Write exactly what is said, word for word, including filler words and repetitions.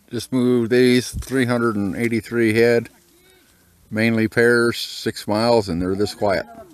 Just moved these three hundred eighty-three head, mainly pairs, six miles, and they're this quiet.